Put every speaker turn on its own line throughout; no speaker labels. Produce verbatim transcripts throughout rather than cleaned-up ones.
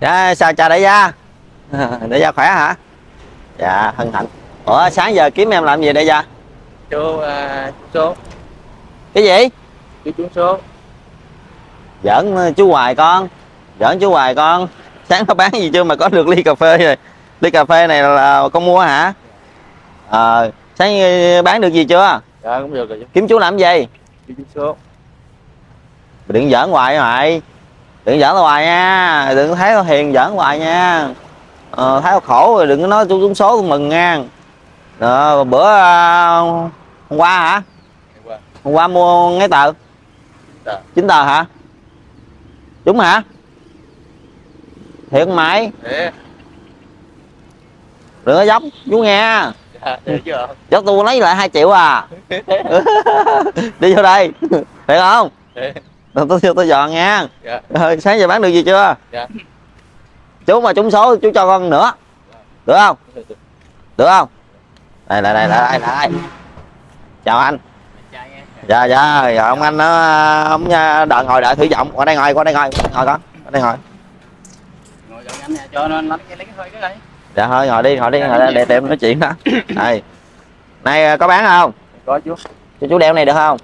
Dạ, sao chào đại gia. Đại gia khỏe hả? Dạ, hân hạnh. Ủa, sáng giờ kiếm em làm gì đại gia?
Chú uh, số.
Cái gì?
Chú trúng số.
Giỡn chú Hoài con. Giỡn chú Hoài con. Sáng nó bán gì chưa mà có được ly cà phê rồi. Ly cà phê này là con mua hả? Ờ, à, sáng bán được gì chưa?
Dạ, cũng được rồi chú.
Kiếm chú làm gì?
Chú trúng số.
Đừng giỡn hoài mày. Đừng giỡn hoài nha. Đừng thấy tao hiền giỡn hoài nha. Ờ, thấy tao khổ rồi đừng có nói chú trúng số con mừng nha. Ờ, bữa uh, hôm qua hả?
Qua.
Hôm qua mua mấy tờ?
Tờ.
chín tờ hả? Đúng hả? Thiệt mày?
Để.
Đừng có dốc chú nghe.
Dạ, để chưa?
Dốc tôi lấy lại hai triệu à. Đi vô đây. Thiệt không?
Để.
Tôi tôi, tôi dọn nha.
Dạ.
Rồi, sáng giờ bán được gì chưa?
Dạ.
Chú mà trúng số chú cho con nữa. Được không? Được không? Đây lại đây lại lại. Chào anh. Dạ dạ, rồi ông anh nó ông đợi ngồi đợi thử giọng. Qua đây ngồi, qua đây ngồi, ngồi con. Qua đây ngồi.
Ngồi giọng anh nè, cho nó lấy cái lấy cái hơi cái đây.
Dạ thôi ngồi đi, ngồi đi, ngồi đây để em nói chuyện đó. Đây. Này có bán không?
Có chú.
Cho chú đeo này được không?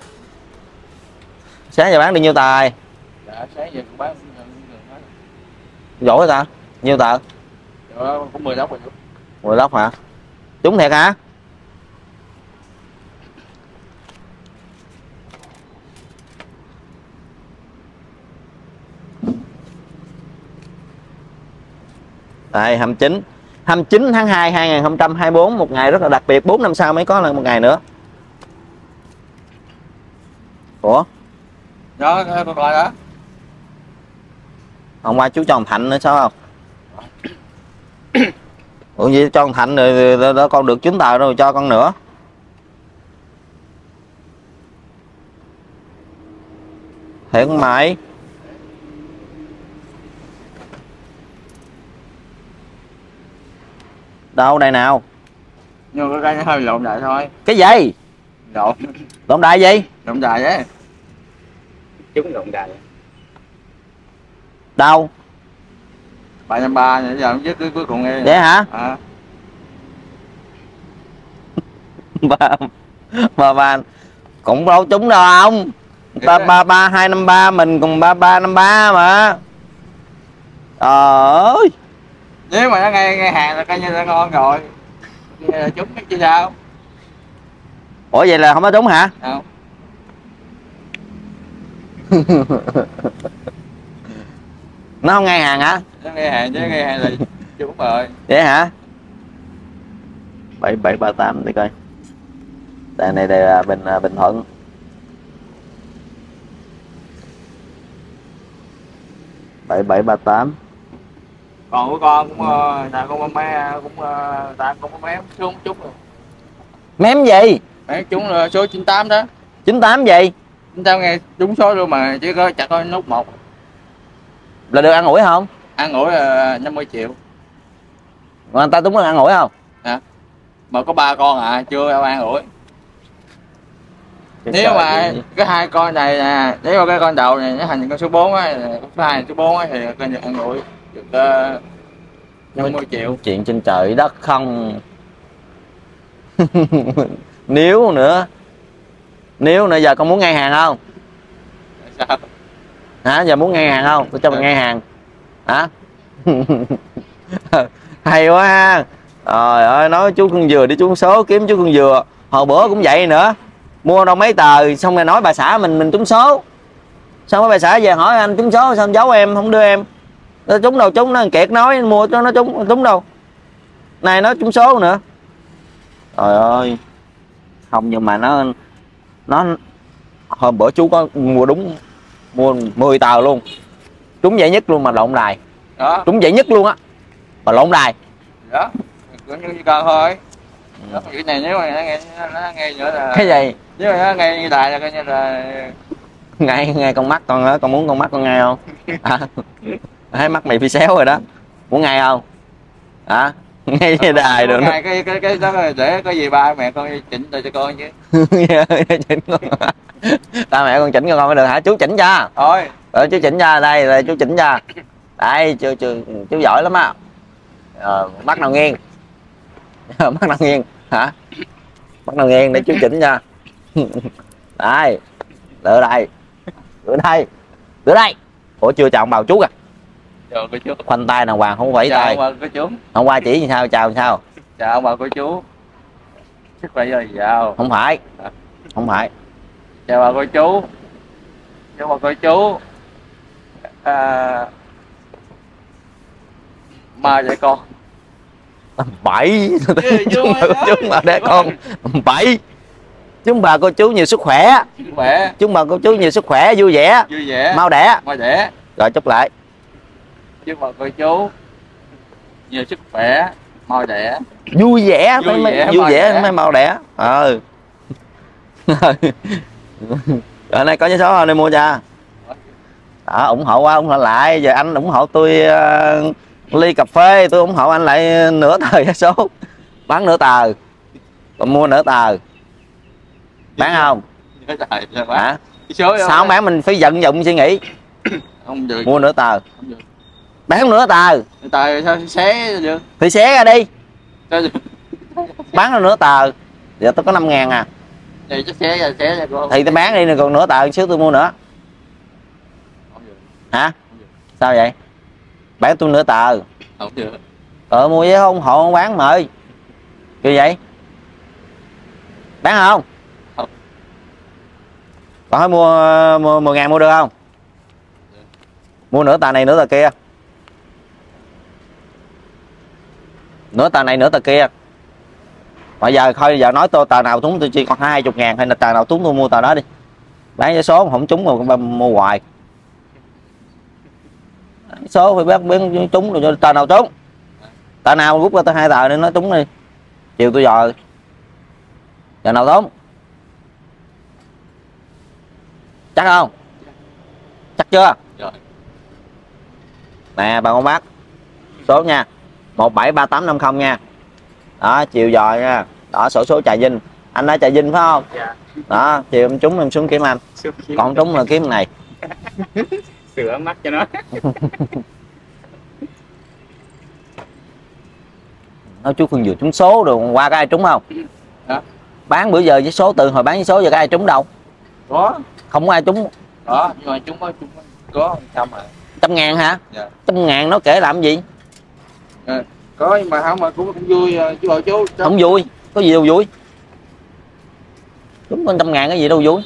Sáng giờ bán được nhiêu tờ?
Dạ, sáng giờ cũng bán
giỏi hả ta? Nhiêu tờ?
dạ, cũng mười lốc rồi chú.
mười lốc hả? Trúng thiệt hả? Đây hai mươi chín hai mươi chín tháng hai hai nghìn không trăm hai mươi tư, một ngày rất là đặc biệt, bốn năm sau mới có lần một ngày nữa. Ủa?
Đó, con coi đó.
Hôm qua chú cho thằng Thạnh nữa sao không? Ủa gì cho thằng Thạnh rồi đó con được chín tờ rồi cho con nữa. Thiệt không mày? Đâu đây nào?
Nhưng cái cái hơi lộn đại thôi.
Cái gì?
Lộn.
Lộn đại gì?
Lộn đại đấy. Trúng lộn đại.
Đâu?
ba trăm ba mươi giờ chứ cứ cuối cùng nghe.
Vậy hả?
À.
ba ba ba cũng đâu trúng đâu không? Ba ba ba hai năm ba mình cùng ba ba năm ba mà. Trời ơi.
Nếu mà nó nghe nghe hàng là coi như là ngon rồi. Là trúng cái chứ sao?
Ủa vậy là không có trúng hả?
Không.
Nó không nghe hàng hả?
Nó nghe hàng chứ nghe hàng là trúng rồi.
Vậy hả? bảy bảy ba tám đi coi. Đây này đây là Bình Bình Thuận. bảy bảy ba tám.
Còn của con cũng ta cũng mấy cũng ta cũng có mém xuống chút rồi.
Mém gì?
Mém trúng là số chín tám đó.
chín tám gì?
chín tám nghe trúng số luôn mà chỉ có chặt có nút một.
Là được ăn ủi không?
Ăn ủi là năm mươi triệu.
Mà người ta đúng là ăn ủi không?
Hả? Mà có ba con à, chưa ăn ủi.
Cái
Nếu mà
gì?
cái hai con này nè, nếu mà cái con đầu này nó thành con số bốn á, số hai số bốn á thì coi như ăn ủi được uh, năm mươi triệu.
Chuyện trên trời đất không. Nếu nữa. Nếu nữa giờ con muốn ngay hàng không?
Sao?
Hả? Giờ muốn ngay hàng không? Tôi cho mày ngay hàng. Hả? Hay quá ha. Trời ơi, nói chú con dừa đi trúng số, kiếm chú con dừa. Hồi bữa cũng vậy nữa. Mua đâu mấy tờ, xong rồi nói bà xã mình mình trúng số. Xong rồi bà xã về hỏi anh trúng số, sao giấu em, không đưa em. Nó trúng đâu trúng, nó Kiệt nói mua cho nó trúng, trúng đâu. Này nó trúng số nữa. Trời ơi. Không nhưng mà nó nó hôm bữa chú có mua đúng mua mười tờ luôn. Trúng giải nhất luôn mà lộn đài.
Đó.
Trúng giải nhất luôn á. Mà lộn đài.
Đó. Cũng như con thôi. Đó, cái này nếu mà nó nghe nó nghe nữa là
Cái gì?
nếu mà nó nghe như đài là coi như là
Ngay ngay con mắt con đó, con muốn con mắt con ngay không? À, thấy mắt mày phi xéo rồi đó. Muốn ngay không? Hả? Ngay như đài được.
Cái cái cái cái đó để có gì ba mẹ con chỉnh cho con chứ.
Chỉnh con. Ba mẹ con chỉnh cho con mới được hả? Chú chỉnh cho.
Thôi.
Ờ chú chỉnh cho đây, đây chú chỉnh cho. Đây chú, chú, chú giỏi lắm á. Ờ, mắt nào nghiêng. Mắt nào nghiêng hả? Mắt nào nghiêng để chú chỉnh nha. Đây, lựa đây, lựa đây, lựa đây. Ủa chưa chào ông bào chú à?
Chào cô chú.
Khoanh tay nào Hoàng, không vẫy
Chào
tay.
ông bà cô chú.
Hôm qua chỉ làm sao, chào làm sao?
Chào ông bà cô chú. Sức khỏe rồi chào.
Không phải, không phải.
Chào bà cô chú. Chào bà cô chú. À... Ma dạy con.
Bảy.
Chú
Chúng bà đẻ con. Bảy. Chúng bà cô chú nhiều sức khỏe.
Sức khỏe.
Chúng bà cô chú nhiều sức khỏe, vui vẻ.
Vui vẻ.
Mau đẻ.
Mau đẻ.
Rồi chúc lại.
Chúc bà cô chú nhiều sức khỏe, mau đẻ.
Vui vẻ,
Vui
mới,
vẻ,
vui
mau
vẻ
đẻ.
mới mau đẻ. Ờ. Rồi nay có vé số không, đây mua cho. Đó, ủng hộ qua ủng hộ lại. Giờ anh ủng hộ tôi uh, ly cà phê, tôi ủng hộ anh lại nửa tờ vé số. Bán nửa tờ, còn mua nửa tờ. Bán không? Hả?
Số
Sao không bán, mình phải vận dụng suy nghĩ.
Không được.
Mua nửa tờ.
Không được.
Bán nửa tờ.
Tờ sao xé được?
Thì xé ra đi.
Sao được?
Bán ra nửa tờ. Giờ tôi có năm ngàn à.
Thì chắc xé ra xé ra cô.
Thì tôi bán đi, còn nửa tờ xíu tôi mua nữa.
Không được.
Hả? Sao vậy? Bán tôi nửa tờ.
Không được.
Ờ mua với không hộ không bán mời. Kiểu vậy. Bán không?
Không.
Còn hỏi mua, mua mười ngàn mua được không?
Được.
Mua nửa tờ này nửa tờ kia. Nửa tờ này nửa tờ kia. Bây giờ thôi giờ nói tôi tờ nào trúng tôi chỉ còn hai mươi ngàn, hay là tờ nào trúng tôi mua tờ đó đi. Bán với số không trúng mà mua hoài. Số phải bán bán trúng rồi cho tờ nào trúng. Tờ nào rút ra tới hai tờ nên nó trúng đi. Chiều tôi dò. Tờ nào trúng? Chắc không? Chắc chưa?
Rồi.
Nè bà con bác. Số nha. một bảy ba tám năm không nha. Đó, chiều dò nha. Đó, sổ số Trà Vinh. Anh ở Trà Vinh phải không?
Dạ.
Đó, chiều em trúng em xuống kiếm anh. Còn trúng là kiếm này.
Sửa mắt cho nó.
Nói chú Phương vừa trúng số rồi qua cái ai trúng không?
Đó.
Bán bữa giờ với số từ hồi bán với số giờ cái ai trúng đâu?
Có.
Không có ai trúng.
Đó, nhưng mà chúng có chúng có trăm à.
Trăm ngàn hả?
Dạ.
Trăm ngàn nó kể làm gì?
À, có nhưng mà không mà cũng không vui chú bảo chú.
Không vui, có gì đâu vui. Trúng con trăm ngàn cái gì đâu vui.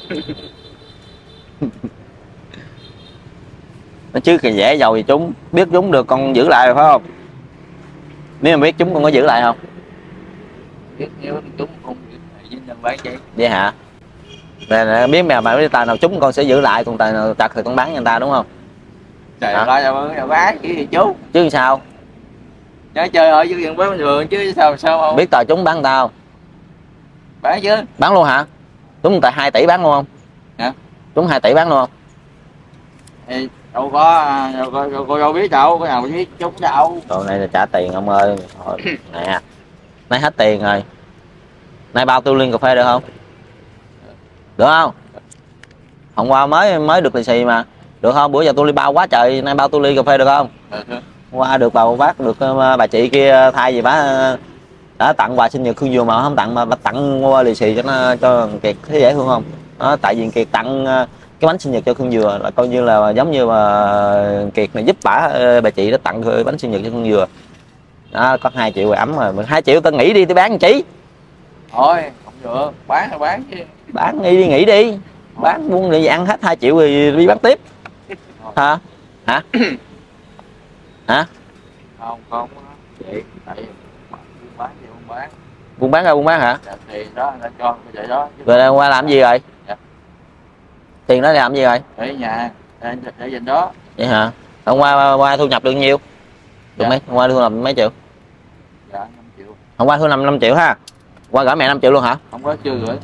Nó chứ kìa dễ giàu gì trúng. Biết trúng được con giữ lại rồi phải không? Nếu mà biết trúng con có giữ lại không?
Biết nếu chúng không với nhân bán chị.
Vậy hả? Nè, nè biết mẹ mà biết tài nào trúng con sẽ giữ lại, còn tài nào chặt thì con bán cho người ta đúng không?
Trời
Hả?
ơi, ơi, ơi, bán cái gì chú?
Chứ sao?
Nhớ chơi ở dưới gần bán bình thường chứ sao sao không?
Biết tờ trúng bán người ta không?
Bán chứ.
Bán luôn hả? Trúng tại hai tỷ bán luôn không?
Hả?
Trúng hai tỷ bán luôn không?
Thì đâu có đâu có đâu, có, đâu biết đâu, cái nào biết chúng đâu.
Rồi này là trả tiền ông ơi. Thôi, nè. Nay hết tiền rồi. Nay bao tôi ly cà phê được không? Được không? Hôm qua mới mới được lì xì mà. Được không? Bữa giờ tôi ly bao quá trời, nay bao tôi ly cà phê được không?
Được.
Hôm qua được bà bác được bà chị kia thay gì bả đã tặng quà sinh nhật Khương Dừa mà không tặng mà bà tặng qua lì xì cho nó cho Kiệt thấy dễ thương không? Đó, tại vì Kiệt tặng cái bánh sinh nhật cho Khương Dừa là coi như là giống như mà Kiệt này giúp bả bà chị đó tặng bánh sinh nhật cho Khương Dừa. Đó, có hai triệu rồi ấm rồi, hai triệu tao nghỉ đi tôi bán chị.
Thôi, không được, bán là bán chứ.
Bán đi đi nghỉ đi. Bán buôn để ăn hết hai triệu rồi đi bán tiếp. Hả? Hả? Hả?
Không, không. Vậy, tại vì bán gì không bán.
Buôn bán ra buôn bán hả?
Dạ, thì đó anh cho vậy đó.
Rồi đây hôm qua làm gì rồi?
Dạ.
Tiền đó làm gì rồi?
Để nhà, để, để dành đó.
Vậy hả? Hôm qua qua thu nhập được nhiêu? Được
Dạ.
mấy? Hôm qua thu nhập mấy triệu?
Dạ, năm triệu.
Hôm qua thu nhập năm triệu ha. Qua gửi mẹ năm triệu luôn hả?
Không có chưa gửi.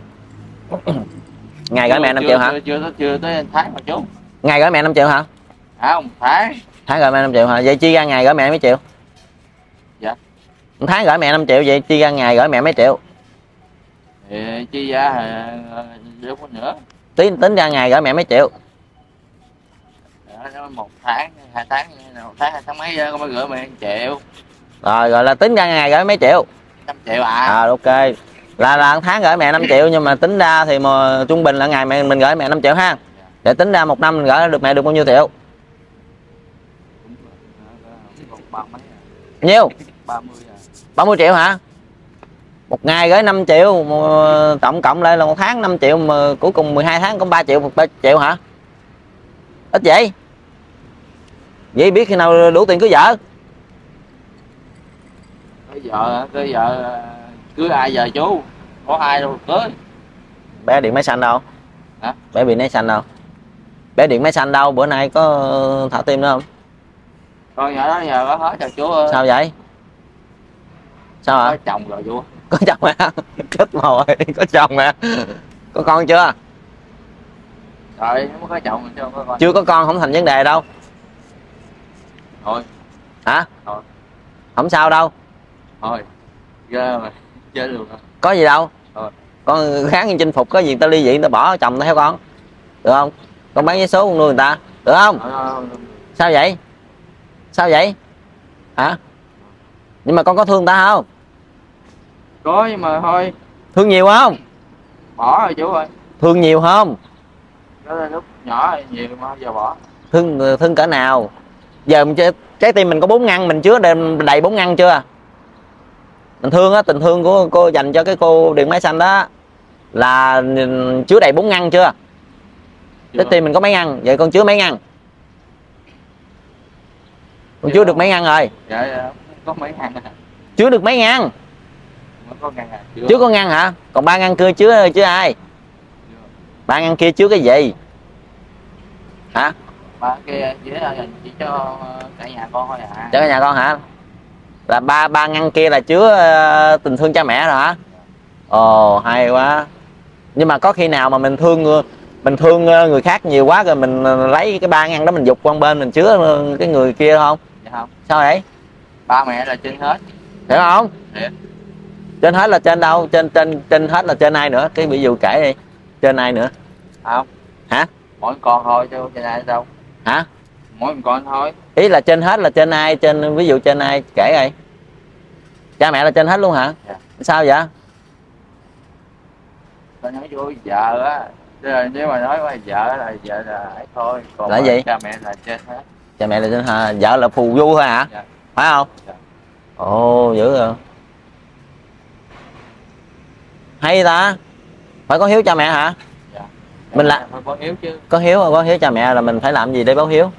Ngày gửi mẹ năm triệu hả?
Chưa, chưa, chưa tới tháng mà chú.
Ngày gửi mẹ năm triệu hả?
À, không, tháng.
Tháng gửi mẹ năm triệu hả? Vậy chi ra ngày gửi mẹ mấy triệu?
Dạ.
Một tháng gửi mẹ năm triệu, vậy chi ra ngày gửi mẹ mấy triệu?
Thì chi ra lúc nữa.
Tính tính ra ngày gửi mẹ mấy triệu?
Dạ, một tháng hai tháng một tháng hai tháng mấy có mới gửi mày triệu.
Rồi rồi là tính ra ngày gửi mấy triệu?
Năm triệu à.
À ok. Là là tháng gửi mẹ năm triệu, nhưng mà tính ra thì mà trung bình là ngày mẹ mình gửi mẹ năm triệu ha. Để tính ra một năm mình gửi được mẹ được bao nhiêu triệu? Nhiêu?
ba mươi à.
ba mươi triệu hả? Một ngày gửi năm triệu, tổng cộng lại là một tháng năm triệu, mà cuối cùng mười hai tháng có ba triệu, ba triệu hả? Ít vậy. Vậy biết khi nào đủ tiền cưới vợ?
Cưới vợ, cưới vợ cưới ai giờ chú? Có ai đâu cưới.
Bé điện máy xanh đâu?
Hả?
Bé bị máy xanh đâu? Bé điện máy xanh đâu? Bữa nay có thả tim nữa không?
Con nhỏ đó giờ có hết rồi chú ơi.
Sao vậy? Sao hả?
Có chồng rồi chú.
Có chồng hả? Chết mồi, có chồng hả? Có con chưa?
Rồi nó có chồng chưa có con.
Chưa có con không thành vấn đề đâu.
Thôi.
Hả?
Thôi.
Không sao đâu.
Thôi. Ghê mà. Chết luôn đó.
Có gì đâu.
Thôi.
Con kháng chinh phục, có gì ta ly dị ta bỏ chồng ta theo con. Được không? Con bán vé số con nuôi người ta. Được không?
Thôi, thôi, thôi.
Sao vậy? Sao vậy? Hả? Nhưng mà con có thương ta không?
Có nhưng mà thôi.
Thương nhiều không?
Bỏ rồi chú ơi.
Thương nhiều không?
Đó là lúc nhỏ nhiều mà giờ bỏ.
Thương thương cỡ nào? Giờ mình chơi, trái tim mình có bốn ngăn, mình chứa đầy bốn ngăn chưa? Mình thương á, tình thương của cô dành cho cái cô điện máy xanh đó là chứa đầy bốn ngăn chưa? Trái tim mình có mấy ngăn? Vậy con chứa mấy ngăn? Con chứa được mấy ngăn rồi?
Dạ có mấy ngăn à.
Chứa được mấy ngăn?
Có ngăn à. Chưa.
Chứa có ngăn hả? Còn ba ngăn kia chứa chứa ai? Ba ngăn kia chứa cái gì? Hả?
Ba kia chỉ là chỉ cho cả nhà con thôi à.
Cho cả nhà con hả? Là ba ba ngăn kia là chứa uh, tình thương cha mẹ rồi hả? Ồ hay quá. Nhưng mà có khi nào mà mình thương mình thương người khác nhiều quá rồi mình lấy cái ba ngăn đó mình dục qua bên mình chứa cái người kia không?
Dạ không.
Sao vậy?
Ba mẹ là trên hết.
Hiểu không?
Thiệt.
Trên hết là trên đâu? Trên trên trên hết là trên ai nữa? Cái ví dụ kể đi. Trên ai nữa?
Không.
Hả?
Mỗi con thôi chứ trên ai đâu.
Hả?
Mỗi con thôi.
Ý là trên hết là trên ai? Trên ví dụ trên ai kể coi. Cha mẹ là trên hết luôn hả?
Dạ.
Sao vậy?
Tôi nói vô vợ á. Nếu mà nói qua vợ là vợ là ấy thôi. Còn
là gì?
cha mẹ là trên hết.
Cha mẹ là trên hết. Vợ là phù du thôi hả?
Dạ.
Phải không?
Dạ.
Ồ dữ rồi. Hay ta. Phải có hiếu cha mẹ hả?
Dạ.
Mình là
phải có hiếu chứ.
Có hiếu, có hiếu cha mẹ là mình phải làm gì để báo hiếu?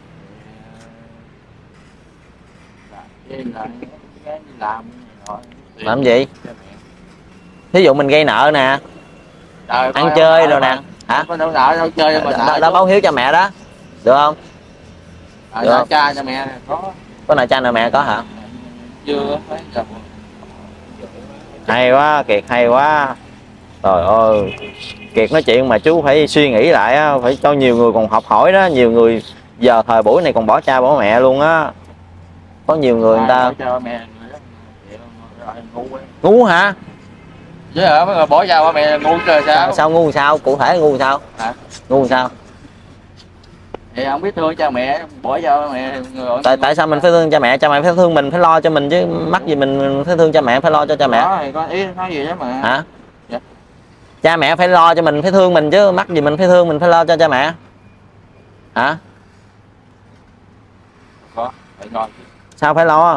Là, làm
làm gì? Ví dụ mình gây nợ nè. Trời, ăn chơi rồi nè. Hả?
Có đâu nợ đâu chơi mà
đó, đó báo hiếu cha mẹ đó. Được không?
À, được không? Cha cha mẹ có.
Có nợ cha nợ mẹ có hả?
Chưa phải là.
Hay quá Kiệt, hay quá. Trời ơi, Kiệt nói chuyện mà chú phải suy nghĩ lại á, phải cho nhiều người còn học hỏi đó, nhiều người giờ thời buổi này còn bỏ cha bỏ mẹ luôn á. Có nhiều người người ta
cho mẹ ngu,
ngu hả?
Chứ hả, mấy người bỏ cha bỏ mẹ ngu trời sao?
Sao ngu sao? Cụ thể ngu sao?
Hả?
Ngu sao?
Thì không biết thương cha mẹ, bỏ cha bỏ mẹ người.
Tại tại sao mình phải thương cha mẹ? Cha mẹ phải thương mình, phải lo cho mình chứ, mắc gì mình phải thương cha mẹ, phải lo cho cha mẹ.
Đó thì có ý nói gì đó mà.
Hả?
Dạ.
Cha mẹ phải lo cho mình, phải thương mình chứ, mắc gì mình phải thương mình, phải lo cho cha mẹ. Hả?
Có, phải lo.
Sao phải lo?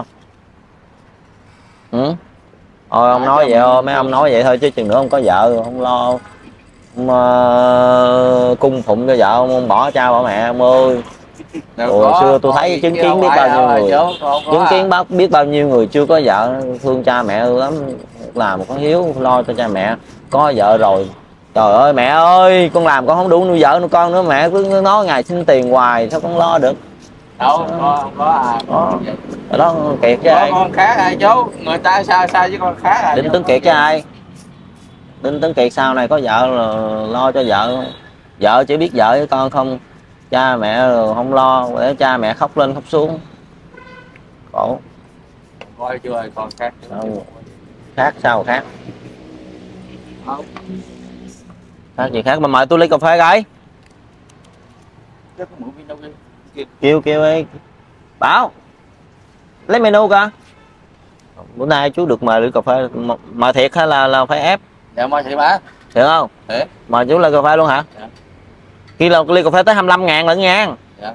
Ừ. Ôi ông nói vậy thôi, mấy ông nói vậy thôi chứ chừng nữa không có vợ không lo, không, uh, cung phụng cho vợ ông, ông bỏ cha bỏ mẹ ông ơi. Hồi xưa tôi thấy chứng kiến biết bao nhiêu người, chứng kiến bao biết bao nhiêu người chưa có vợ thương cha mẹ lắm, làm một con hiếu lo cho cha mẹ. Có vợ rồi trời ơi mẹ ơi con làm con không đủ nuôi vợ nuôi con nữa, mẹ cứ nói ngày xin tiền hoài sao con lo được.
Đâu không có, không có à.
Đó, đó Kiệt chứ ai?
Con khác ai chú, người ta sao sao chứ con khác ai?
Đinh Tuấn Kiệt chứ ai? Đinh Tuấn Kiệt sau này có vợ là lo cho vợ, vợ chỉ biết vợ với con không, cha mẹ không lo, để cha mẹ khóc lên khóc xuống khổ.
Coi chưa rồi còn khác.
Đâu. Khác sao khác?
Không.
Khác gì khác mà mời tôi ly cà phê cái.
Chắc có mũi pin đâu đi.
kêu kêu ấy Bảo lấy menu coi. Bữa nay chú được mời ly cà phê, mời thiệt hay là là phải ép?
Dạ mời thiệt má.
Thiệt không?
Thiệt.
Mời chú ly cà phê luôn hả?
Dạ.
Khi là ly cà phê tới hai mươi lăm ngàn lận nha.
Dạ.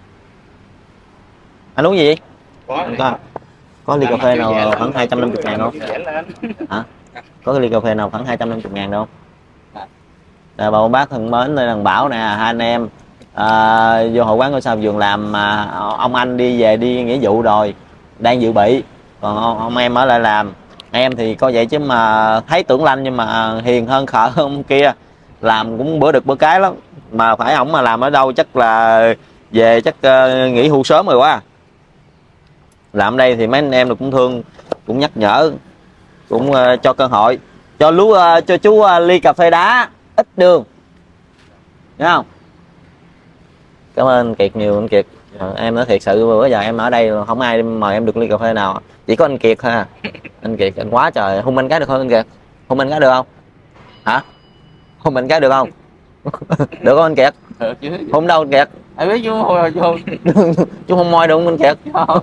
Anh uống gì?
Có.
Có, có ly cà phê nào khoảng hai trăm năm mươi ngàn không? Hả? Có cái ly cà phê nào khoảng hai trăm năm mươi ngàn đâu? Rồi bà bác thân mến, đây là thằng Bảo nè, hai anh em à, vô hội quán ngôi sao vườn làm mà ông anh đi về đi nghĩa vụ rồi, đang dự bị, còn ông, ông em ở lại làm. Em thì có vậy chứ mà thấy tưởng lanh nhưng mà hiền hơn khờ hơn ông kia, làm cũng bữa được bữa cái lắm, mà phải ổng mà làm ở đâu chắc là về chắc uh, nghỉ hưu sớm rồi quá. Làm đây thì mấy anh em cũng thương, cũng nhắc nhở, cũng uh, cho cơ hội, cho lú uh, cho chú uh, ly cà phê đá ít đường, thấy không? Cảm ơn anh Kiệt nhiều anh Kiệt. À, em nói thiệt sự bữa giờ em ở đây không ai mời em được ly cà phê nào, chỉ có anh Kiệt thôi à. Anh Kiệt anh quá trời, hôn anh cái được không anh Kiệt? Hôn anh cái được không? Hả? Hôn anh cái được không? Được không anh Kiệt?
Được chứ.
Hôn đâu anh Kiệt?
Ai biết chú hôn rồi chú hôn.
Chú hôn môi được không anh Kiệt?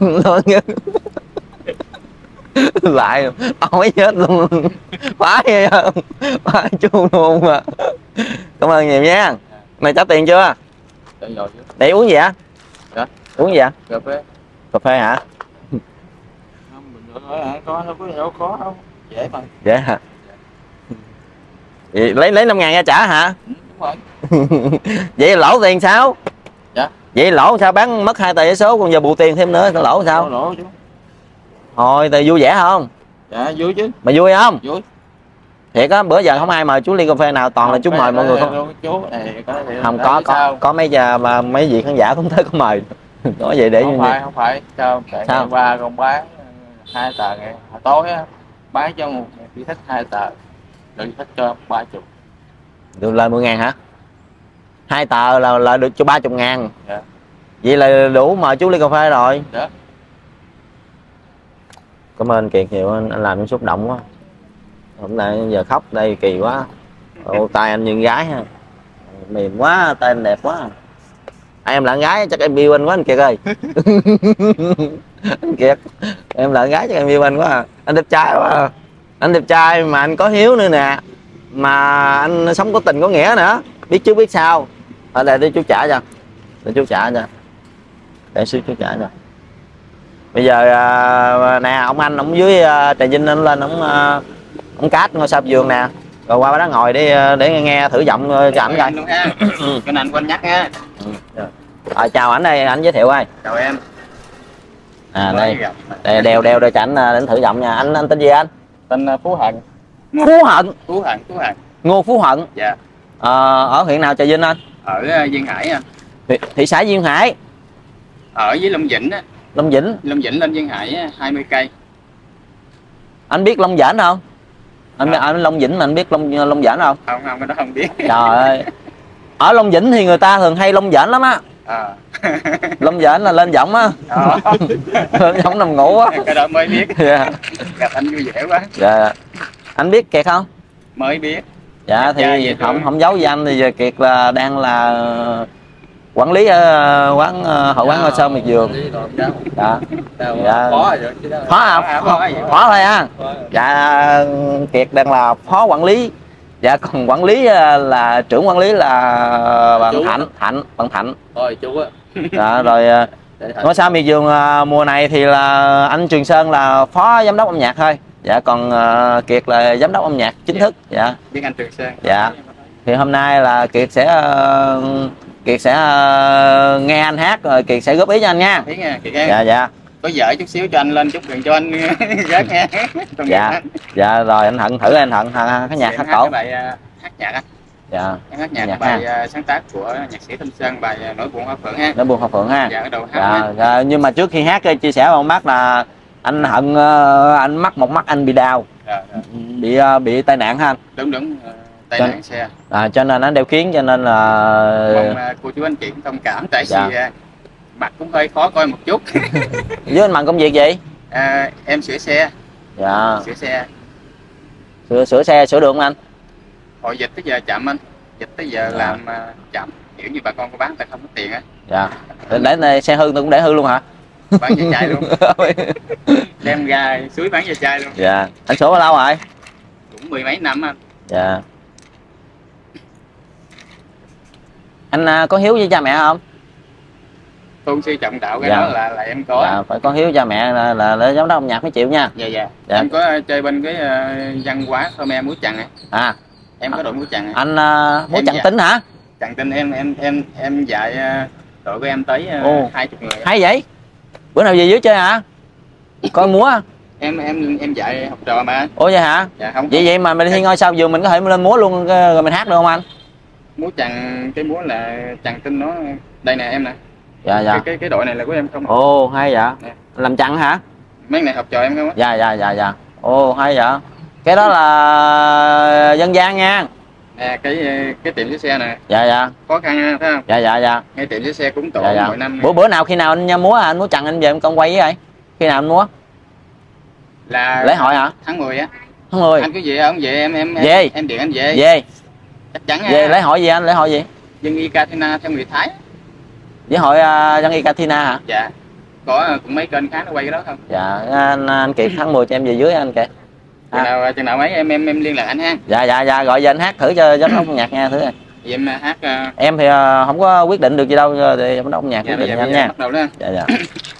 Lại ông ấy chết luôn. Phải vậy không? Phải chú luôn mà. Cảm ơn nhiều nha. Mày trả tiền chưa? Để uống gì hả?
Dạ.
Uống gì hả?
Cà phê.
Cà phê hả?
Không, mình có đâu có đâu có đâu. Dễ mà.
Dễ hả? Vậy lấy lấy năm ngàn ra trả hả?
Ừ, đúng rồi.
Vậy lỗ tiền sao?
Dạ.
Vậy lỗ sao bán mất hai tờ giấy số còn giờ bù tiền thêm nữa, lỗ sao?
Lỗ chứ.
Thôi thì vui vẻ không?
Dạ vui chứ.
Mà vui không?
Vui.
Thiệt á, bữa giờ không ai mời chú ly cà phê nào, toàn không, là chú mời mọi người không?
Chú này có
không có có, có mấy giờ mà mấy vị khán giả cũng tới có mời. Có vậy để
không phải không phải sao tại sao qua con bán hai tờ ngày tối á, bán cho một vị khách hai tờ rồi khách cho ba chục.
Được lời mười ngàn hả? Hai tờ là là được cho ba chục ngàn.
Dạ.
Vậy là đủ mời chú ly cà phê rồi.
Dạ.
Cảm ơn Kiệt nhiều, anh, anh làm em xúc động quá. Hôm nay giờ khóc đây kỳ quá. Ồ, tay anh như gái ha, mềm quá, tay anh đẹp quá. À, em là gái chắc em yêu anh quá anh Kiệt ơi. Anh Kiệt, em là gái chắc em yêu anh quá à. Anh đẹp trai quá à. Anh đẹp trai mà anh có hiếu nữa nè, mà anh sống có tình có nghĩa nữa, biết trước biết sau. Ở đây để chú trả cho, để chú trả cho, để xíu chú trả cho. Bây giờ à, nè ông anh ông dưới à, Trà Vinh anh lên ông à, ông cát ngôi sao vườn nè, rồi qua đó ngồi để để nghe, nghe thử giọng cho ảnh coi.
Cái này anh quên nhắc nha.
À, chào ảnh đây, ảnh giới thiệu ai.
Chào em.
À đây, đây đeo đeo đeo cho ảnh đến thử giọng nha. Anh anh tên gì anh?
Tên Phú Hận.
Phú Hận.
Phú Hận, Phú Hận.
Ngô Phú Hận.
Dạ.
À, ở huyện nào Trà Vinh anh?
Ở Duyên Hải anh.
Thị, thị xã Duyên Hải.
Ở với Long Vĩnh á.
Long Vĩnh.
Long Vĩnh lên Duyên Hải hai mươi cây.
Anh biết Long Vĩnh không? Anh, à. anh Long Vĩnh mà anh biết Long Long Vĩnh không?
Không không, cái đó không biết.
Trời ơi. Ở Long Vĩnh thì người ta thường hay Long Vĩnh lắm á.
À.
Long Vĩnh là lên giọng á. À. Lên giọng nằm ngủ á.
Cái đó mới biết.
Yeah.
Gặp anh vui vẻ quá.
Dạ. Anh biết Kiệt không?
Mới biết.
Dạ thì không không giấu với anh thì giờ Kiệt là đang là quản lý ở quán hội quán ngôi sao miệt vườn. Dạ. Dạ. Phó rồi chứ. Phó à? Phó thôi à. Dạ Kiệt đang là phó quản lý. Dạ còn quản lý là trưởng quản lý là bạn Thạnh, Thạnh, bạn Thạnh.
Rồi chú á.
Dạ rồi ngôi sao miệt vườn mùa này thì là anh Trường Sơn là phó giám đốc âm nhạc thôi. Dạ còn uh, Kiệt là giám đốc âm nhạc chính thức. Dạ.
Biết anh Trường Sơn.
Dạ. Thì hôm nay là Kiệt sẽ uh, Kiệt sẽ uh, nghe anh hát rồi Kiệt sẽ góp ý cho anh nha.
Biết nha, Kiệt nghe.
Dạ dạ.
Có vợ chút xíu cho anh lên chút đừng cho anh gác nghe.
Dạ. Dạ rồi anh Thận thử anh Thận hát nhạc hát cổ.
Bài hát nhạc á.
Dạ.
Em hát nhạc, nhạc bài ha. Sáng tác của nhạc sĩ Thanh Sơn, bài Nỗi buồn hoa phượng ha.
Nỗi buồn hoa phượng ha.
Dạ, đầu hát
dạ, dạ, nhưng mà trước khi hát chia sẻ một mắt là anh Hận anh mắc một mắt anh bị đau. Dạ, dạ. Bị bị tai nạn ha anh.
Đúng đúng, tai cho, nạn xe.
À, cho nên anh đeo kiến cho nên là
mong cô chú anh chị thông cảm tại dạ. vì mặt cũng hơi khó coi một chút.
Với anh Mận công việc gì?
À, em sửa xe.
Dạ.
Sửa xe.
Sửa, sửa xe, sửa được không anh?
Hồi dịch tới giờ chậm anh. Dịch tới giờ dạ. làm uh, chậm. kiểu như bà con có bán ta không có tiền á.
Dạ. Để, để xe hư tôi cũng để hư luôn hả?
Bán về chai luôn. Đem ra suối bán về chai luôn.
Dạ. Anh sửa bao lâu rồi?
Cũng mười mấy năm anh.
Dạ. Anh à, có hiếu với cha mẹ không?
Tôn sư trọng đạo cái
Dạ.
đó là là em có.
Dạ, phải có hiếu với cha mẹ là, là, là giám đốc âm nhạc mới chịu nha.
Dạ dạ.
Dạ.
Em có chơi bên cái uh, văn hóa Khmer múa chằn ấy.
À.
Em có đội múa chằn.
Anh uh, múa chằn tính hả?
Chằn tính em em em em dạy uh, đội của em tới hai uh, chục người.
Hay vậy? Bữa nào về dưới chơi hả? Coi múa.
em em em dạy học trò mà.
Ủa vậy hả?
Dạ không.
Vậy vậy mà mình thi ngôi sao vừa mình có thể lên múa luôn rồi mình hát được không anh?
Múa chằn, cái múa là chằn tinh nó đây nè em nè.
Dạ dạ.
Cái cái, cái đội này là của em không?
Ồ hay vậy. Nè. Làm chằn hả?
Mấy này học trò em không á?
Dạ dạ dạ dạ. Ồ hay vậy. Cái đó là dân gian nha.
Nè cái cái tiệm chiếc xe nè.
Dạ dạ.
Khó khăn ha, thấy không?
Dạ dạ dạ.
Ngay tiệm chiếc xe cũng tổ
dạ, dạ.
mỗi năm.
Bữa bữa nào khi nào anh múa anh múa chằn anh về em con quay với vậy? Khi nào anh múa?
Là
lễ hội hả?
Tháng mười á.
Tháng mười.
Anh cứ về không về em em
về.
em, em điện anh về.
Về.
Chắc chắn
về. Lễ hội gì anh? Lễ hội gì?
Dân Ikatina theo người Thái.
Lễ hội uh, dân Ikatina hả?
Dạ. Có cũng mấy kênh khác nó quay cái đó không?
Dạ anh, anh Kiệt tháng mười cho em về dưới anh Kiệt.
Chừng nào chừng nào mấy em em em liên lạc anh ha.
Dạ dạ dạ gọi về anh hát thử cho giám đốc âm nhạc nha thử.
Vậy em hát uh...
em thì uh, không có quyết định được gì đâu thì giám đốc âm nhạc
dạ,
quyết định
dạ,
anh
dạ,
nha.
bắt đầu đó.
Dạ dạ.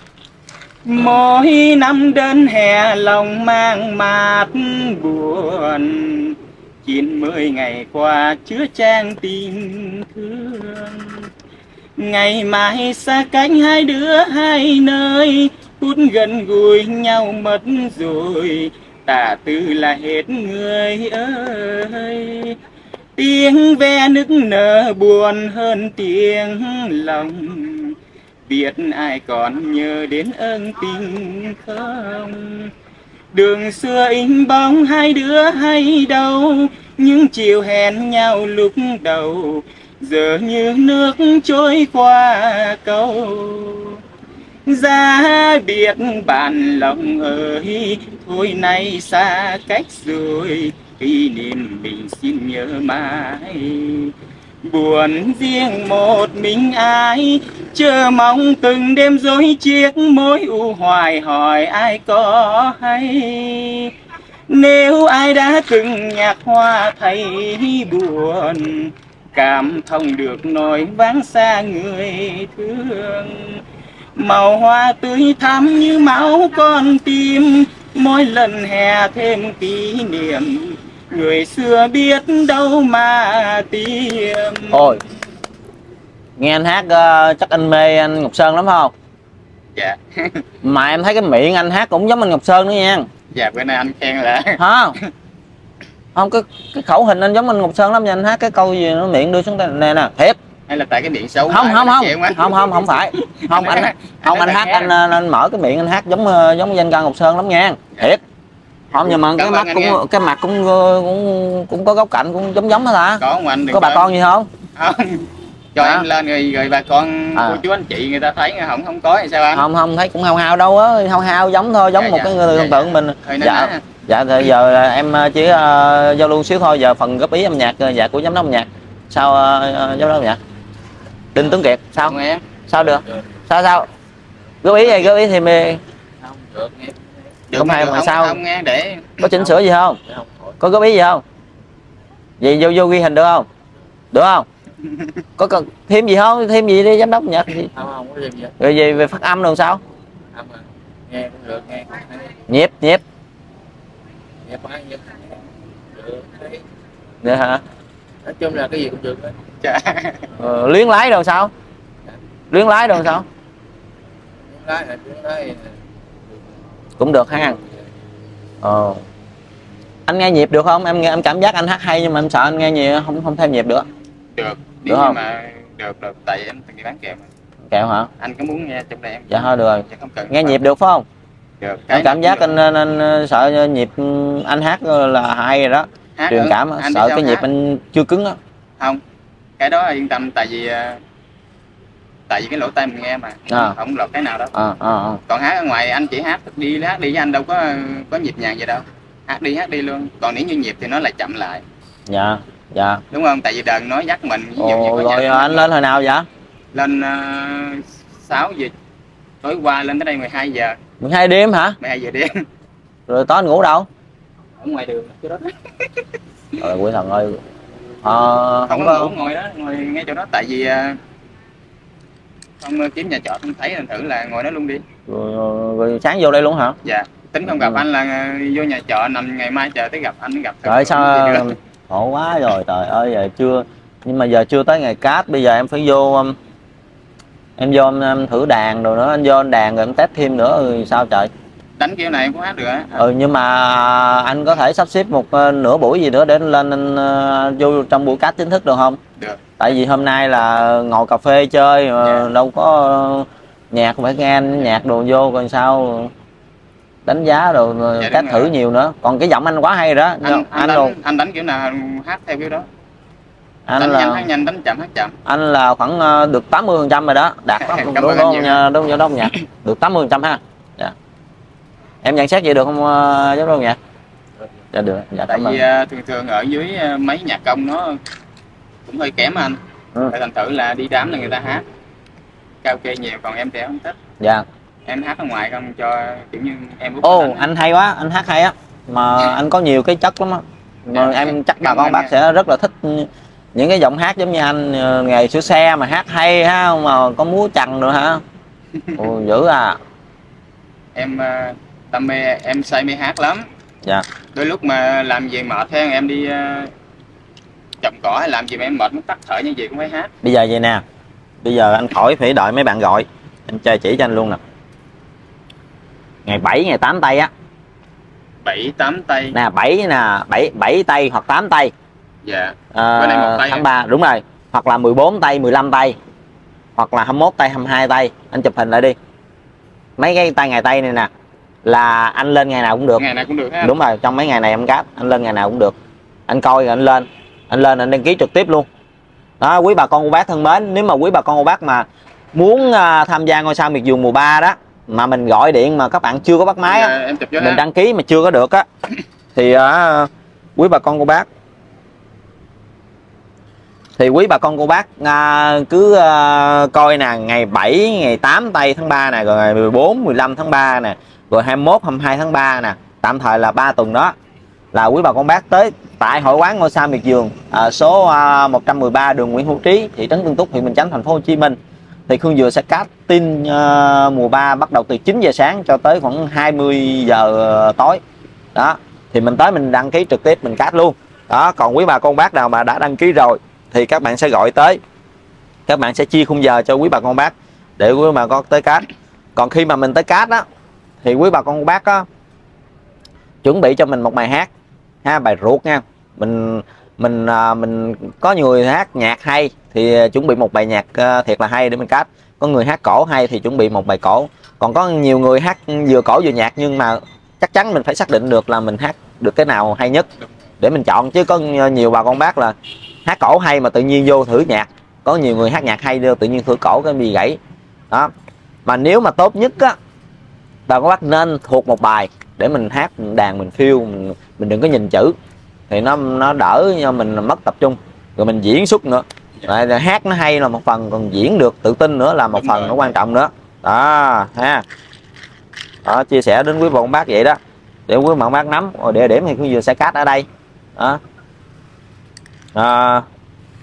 Mỗi năm đến hè lòng mang mát buồn, chín mươi ngày qua chứa chan tình thương. Ngày mai xa cách hai đứa hai nơi, phút gần gũi nhau mất rồi, tả tư là hết người ơi. Tiếng ve nức nở buồn hơn tiếng lòng, biết ai còn nhớ đến ơn tình không. Đường xưa in bóng hai đứa hay đâu, những chiều hẹn nhau lúc đầu, giờ như nước trôi qua cầu. Ra biệt bạn lòng ơi, thôi nay xa cách rồi, kỷ niệm mình xin nhớ mãi. Buồn riêng một mình ai, chờ mong từng đêm dối chiếc mối u hoài hỏi ai có hay. Nếu ai đã từng nhạc hoa thấy buồn, cảm thông được nỗi vắng xa người thương. Màu hoa tươi thắm như máu con tim, mỗi lần hè thêm kỷ niệm, người xưa biết đâu mà tìm.
Ôi nghe anh hát uh, chắc anh mê anh Ngọc Sơn lắm phải không?
Dạ.
Mà em thấy cái miệng anh hát cũng giống anh Ngọc Sơn nữa nha.
Dạ bữa nay anh khen là
không không cái cái khẩu hình anh giống anh Ngọc Sơn lắm nha. Anh hát cái câu gì nó miệng đưa xuống đây nè nè thiệt.
Hay là tại cái miệng xấu?
Không không không không không không phải không anh không anh hát anh, anh anh mở cái miệng anh hát giống giống danh ca Ngọc Sơn lắm nha. Thiệt. Không nhưng mà cái mắt cũng cái mặt cũng cũng cũng có góc cạnh cũng giống giống hết hả?
Có anh
có bà con gì không?
Không. Cho à. em lên rồi rồi bà con à. cô chú anh chị người ta thấy không không có hay sao anh?
Không không thấy cũng hao hao đâu á, hao hao giống thôi, giống dạ, một dạ, cái người tưởng tượng mình. Dạ dạ thì giờ em chỉ uh, giao lưu xíu thôi, giờ phần góp ý âm nhạc dạ của giám đốc âm nhạc. Sao uh, giám đốc âm nhạc? Đinh Tuấn Kiệt sao?
Không em.
Sao được? được? Sao sao? Góp ý gì góp ý thì mê.
Không được nghe.
Không hay mà sao?
Không nghe để
có chỉnh sửa gì không? Có góp ý gì không? Vậy vô vô ghi hình được không? Được không? Có cần thêm gì không? Thêm gì đi giám đốc nhật gì?
Không không có thêm gì.
Rồi về về phát âm được sao?
Âm à. Nghe cũng được nghe.
Nhịp nhịp.
Nhịp bán nhịp. Được đấy.
Được hả?
Nói chung là cái gì cũng được đấy.
Ờ, luyến lái đâu sao? Luyến lái đâu sao?
Luyến lái là luyến lái
cũng được ha. Ờ. Anh nghe nhịp được không? Em nghe em cảm giác anh hát hay nhưng mà em sợ anh nghe nhiều không không thêm nhịp được.
Được, nếu như mà được được tại em từng đi bán kèo mà.
Kèo hả?
Anh có muốn nghe trong đây em?
Dạ thôi được rồi.
Không cần
nghe nhịp được phải không?
Được.
Em cảm giác anh, anh, anh sợ nhịp anh hát là hay rồi đó. Hát truyền cảm sợ cái nhịp hát? Anh chưa cứng á.
Không. Cái đó yên tâm tại vì tại vì cái lỗ tai mình nghe mà à. Không lọt cái nào đâu. À, à, à. Còn hát ở ngoài anh chỉ hát đi hát đi với anh đâu có có nhịp nhàng gì đâu. Hát đi hát đi luôn. Còn nếu như nhịp thì nó lại chậm lại.
Dạ. Dạ.
Đúng không? Tại vì đờn nói dắt mình, ví dụ như
Ồ,
có
rồi
nhà
anh lên hồi nào vậy?
Lên uh, sáu giờ tối qua, lên tới đây mười hai giờ.
mười hai đêm hả?
mười hai giờ đêm.
Rồi tối anh ngủ đâu?
Ở ngoài đường chỗ đó.
Rồi quỷ thần ơi. À,
không,
không
có
có
ngủ, ngồi đó, ngồi ngay chỗ đó, tại vì uh, không kiếm nhà trọ không thấy, nên thử là ngồi đó luôn đi.
Rồi, rồi sáng vô đây luôn hả?
Dạ, tính không gặp
ừ.
anh là vô nhà trọ nằm, ngày mai chờ tới gặp anh gặp.
Trời sao khổ quá rồi, trời ơi giờ chưa, nhưng mà giờ chưa tới ngày cát, bây giờ em phải vô um, em vô em, em thử đàn rồi nữa, anh vô anh đàn rồi em test thêm nữa rồi sao trời.
Đánh kiểu này em cũng hát được á.
Ừ, nhưng mà anh có thể sắp xếp một uh, nửa buổi gì nữa để lên anh uh, vô trong buổi cát chính thức được không?
Được.
Tại vì hôm nay là ngồi cà phê chơi mà
Yeah.
đâu có uh, nhạc, phải nghe anh nhạc đồ vô còn sao đánh giá rồi
Dạ,
cách thử nhiều nữa. Còn cái giọng anh quá hay đó.
Anh, anh,
anh
đánh,
luôn
anh đánh kiểu nào hát theo kiểu đó.
Anh
đánh
là
nhanh hát nhanh, đánh chậm hát chậm.
anh là khoảng uh, được tám mươi phần trăm rồi đó, đạt lắm. Đúng đúng không nha, đúng giám đốc nhỉ? Được tám mươi phần trăm ha. Dạ. Em nhận xét vậy được không uh, giám đốc nhỉ? Dạ được. Dạ,
tại vì uh, thường thường ở dưới uh, mấy nhạc công nó cũng hơi kém anh. Ừ. Thành thử là đi đám là người ta hát karaoke nhiều, còn em thì em không thích.
Dạ.
Em hát ở ngoài không cho kiểu như em.
Ồ, oh, anh hay quá, anh hát hay á, mà anh có nhiều cái chất lắm á, mà dạ, em chắc bà con bác sẽ rất là thích những cái giọng hát giống như anh. Ngày sửa xe mà hát hay ha, mà có múa chằn nữa hả? Ồ, dữ à.
Em uh, đam mê, em say mê hát lắm.
Dạ.
Đôi lúc mà làm gì mệt theo em đi uh, trồng cỏ hay làm gì mà em mệt muốn tắt thở như vậy cũng phải hát.
Bây giờ vậy nè, bây giờ anh khỏi phải đợi mấy bạn gọi, em chơi chỉ cho anh luôn nè. Ngày bảy, ngày tám tây á.
bảy, tám tây.
Nè, bảy nè, bảy, bảy tây hoặc tám tây.
Dạ.
À,
bữa nay một tây
tháng ba, đúng rồi. Hoặc là mười bốn tây, mười lăm tây. Hoặc là hai mươi mốt tây, hai mươi hai tây. Anh chụp hình lại đi. Mấy cái tay ngày tây này nè là anh lên ngày nào cũng được.
Ngày nào cũng được ha.
Đúng rồi, trong mấy ngày này em cáp, anh lên ngày nào cũng được. Anh coi rồi anh lên. Anh lên anh đăng ký trực tiếp luôn. Đó, quý bà con cô bác thân mến, nếu mà quý bà con cô bác mà muốn uh, tham gia ngôi sao miệt vườn mùa ba đó, mà mình gọi điện mà các bạn chưa có bắt máy á,
dạ, em chụp cho
mình
ha.
Đăng ký mà chưa có được á, thì uh, quý bà con cô bác thì quý bà con cô bác uh, cứ uh, coi nè, ngày bảy, ngày tám tây tháng ba nè, rồi ngày mười bốn, mười lăm tháng ba nè, rồi hai mươi mốt, hai mươi hai tháng ba nè, tạm thời là ba tuần đó là quý bà con bác tới tại hội quán ngôi sao miệt vườn, à, số à, một trăm mười ba đường Nguyễn Hữu Trí, thị trấn Tân Túc, huyện Bình Chánh, thành phố Hồ Chí Minh. Thì Khương Dừa sẽ cast tin à, mùa ba bắt đầu từ chín giờ sáng cho tới khoảng hai mươi giờ tối. Đó, thì mình tới mình đăng ký trực tiếp mình cast luôn. Đó, còn quý bà con bác nào mà đã đăng ký rồi thì các bạn sẽ gọi tới. Các bạn sẽ chia khung giờ cho quý bà con bác để quý bà con tới cast. Còn khi mà mình tới cast á thì quý bà con bác á chuẩn bị cho mình một bài hát ha, bài ruột nha. Mình mình mình có nhiều người hát nhạc hay thì chuẩn bị một bài nhạc thiệt là hay để mình cast. Có người hát cổ hay thì chuẩn bị một bài cổ. Còn có nhiều người hát vừa cổ vừa nhạc, nhưng mà chắc chắn mình phải xác định được là mình hát được cái nào hay nhất để mình chọn. Chứ có nhiều bà con bác là hát cổ hay mà tự nhiên vô thử nhạc, có nhiều người hát nhạc hay đưa tự nhiên thử cổ cái bị gãy đó. Mà nếu mà tốt nhất á, bà con bác nên thuộc một bài để mình hát, mình đàn, mình phiêu, mình, mình đừng có nhìn chữ thì nó nó đỡ cho mình mất tập trung. Rồi mình diễn xuất nữa. Rồi, hát nó hay là một phần, còn diễn được tự tin nữa là một
Đúng
phần
rồi.
nó quan trọng nữa. Đó ha. Đó, chia sẻ đến quý bà con bác vậy đó, để quý bà con bác nắm. Rồi địa điểm thì Khương Dừa sẽ cast ở đây. Đó. À,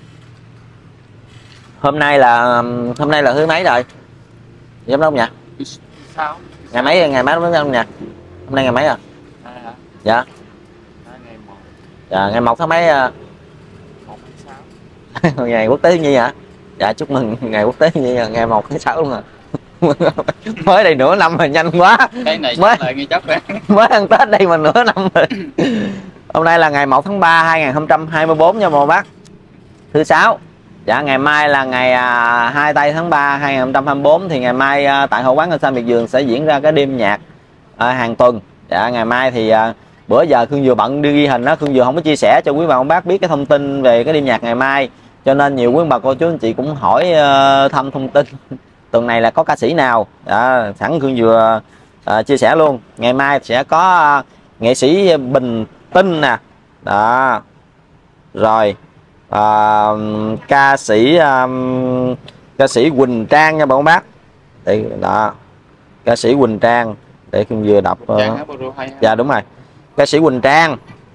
hôm nay là hôm nay là thứ mấy rồi giám đốc nhỉ?
Sao?
Ngày mấy, ngày mấy đúng không nhỉ? Hôm nay ngày mấy à?
À, hả?
Dạ.
À, ngày một.
Dạ, ngày một tháng mấy?
một tháng sáu.
Ngày quốc tế như vậy hả? Dạ, chúc mừng ngày quốc tế như vậy, ngày một tháng sáu luôn à. Mới đây nửa năm rồi, nhanh quá.
Cái này
mới
lại nghe chốc đấy.
Mới ăn Tết đây mà nửa năm rồi. Hôm nay là ngày một tháng ba hai nghìn không trăm hai mươi tư nha mọi bác. Thứ sáu. Dạ, ngày mai là ngày à, hai tây tháng ba hai nghìn không trăm hai mươi tư, thì ngày mai à, tại hội quán ngôi sao miệt vườn sẽ diễn ra cái đêm nhạc à, hàng tuần. Dạ, ngày mai thì à, bữa giờ Khương vừa bận đi ghi hình đó, Khương vừa không có chia sẻ cho quý bà con bác biết cái thông tin về cái đêm nhạc ngày mai, cho nên nhiều quý bà cô chú anh chị cũng hỏi uh, thăm thông tin tuần này là có ca sĩ nào. Dạ, sẵn Khương vừa uh, chia sẻ luôn. Ngày mai sẽ có uh, nghệ sĩ Bình Tinh nè. Đó. Rồi à, ca sĩ um, ca sĩ Quỳnh Trang nha bọn bác. Để đó, ca sĩ Quỳnh Trang để Khương vừa đọc. Uh, dạ đúng rồi, ca sĩ Quỳnh Trang,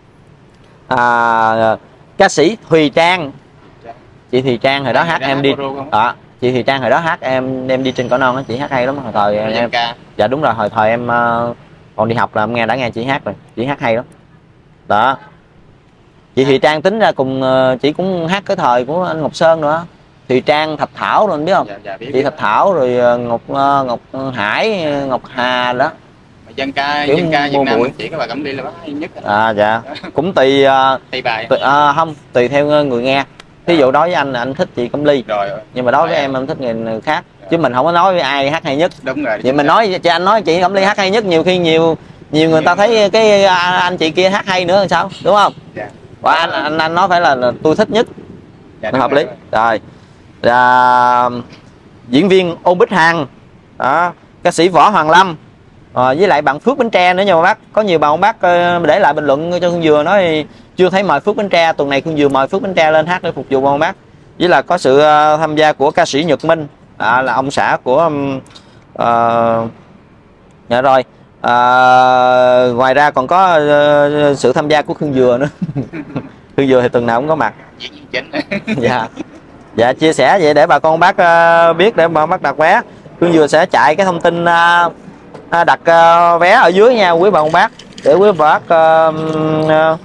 à, ca sĩ Thùy Trang, chị Thùy Trang hồi đó hát em đi đó, chị Thùy Trang hồi đó hát em em đi trên cỏ non á, chị hát hay lắm. Hồi thời em, dạ đúng rồi, hồi thời em uh, còn đi học là em nghe đã nghe chị hát rồi, chị hát hay lắm đó. Chị Thùy Trang tính ra cùng uh, chị cũng hát cái thời của anh Ngọc Sơn nữa, Thùy Trang, Thạch Thảo rồi anh biết không? Dạ, dạ, biết, chị biết. Thạch Thảo rồi uh, Ngọc uh, Ngọc Hải, Ngọc Hà đó.
Dân ca dân ca Việt Nam mình chỉ có bà Cẩm Ly là hay nhất.
À dạ, cũng tùy uh, tùy bài tùy, uh, không tùy theo người nghe. Thí dụ đối với anh anh thích chị Cẩm Ly rồi, nhưng mà đối với em em thích người khác, chứ mình không có nói với ai hát hay nhất. Đúng rồi, vậy mình nói cho anh nói chị Cẩm Ly hát hay nhất, nhiều khi nhiều nhiều người ta thấy cái anh chị kia hát hay nữa là sao, đúng không? Dạ. Và anh, anh anh nói phải là, là tôi thích nhất. Dạ, hợp lý rồi. Là diễn viên Ôn Bích Hằng đó, ca sĩ Võ Hoàng Lâm, à, với lại bạn Phước Bến Tre nữa nha bác. Có nhiều bà ông bác để lại bình luận cho Khương Dừa nói chưa thấy mời Phước Bến Tre, tuần này Khương Dừa mời Phước Bến Tre lên hát để phục vụ bà ông bác. Với là có sự tham gia của ca sĩ Nhật Minh, à, là ông xã của uh, dạ rồi. À, ngoài ra còn có uh, sự tham gia của Khương Dừa nữa. Khương Dừa thì tuần nào cũng có mặt. Dạ. Dạ, chia sẻ vậy để bà con bác uh, biết để bà bác đặt vé. Khương Dừa sẽ chạy cái thông tin uh, đặt uh, vé ở dưới nha quý bà con bác, để quý bà bác uh,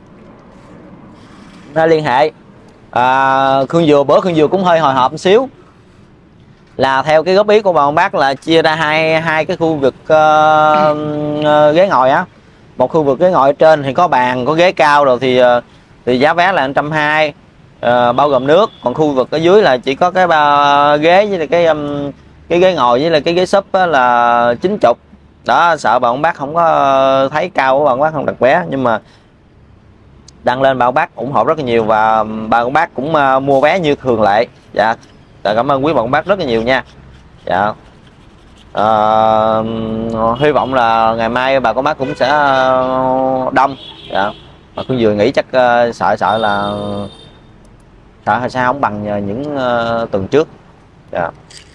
uh, liên hệ. À, Khương Dừa bữa Khương Dừa cũng hơi hồi hộp một xíu, là theo cái góp ý của bà con bác là chia ra hai hai cái khu vực uh, uh, ghế ngồi á. Một khu vực ghế ngồi ở trên thì có bàn, có ghế cao rồi thì uh, thì giá vé là một trăm hai mươi, uh, bao gồm nước. Còn khu vực ở dưới là chỉ có cái ba ghế với là cái um, cái ghế ngồi với là cái ghế súp là chín mươi. Đó, sợ bà con bác không có thấy cao của bà con bác không đặt vé, nhưng mà đăng lên bà con bác ủng hộ rất là nhiều và bà con bác cũng uh, mua vé như thường lệ. Dạ, cảm ơn quý bà con bác rất là nhiều nha. Dạ. À, hy vọng là ngày mai bà con bác cũng sẽ đông. Dạ. Mà Khương Dừa nghĩ chắc uh, sợ sợ là sợ hay sao không bằng những uh, tuần trước. Dạ.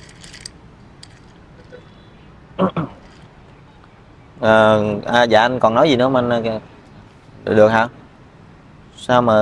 À, à, dạ anh còn nói gì nữa mà anh được, được hả? Sao mà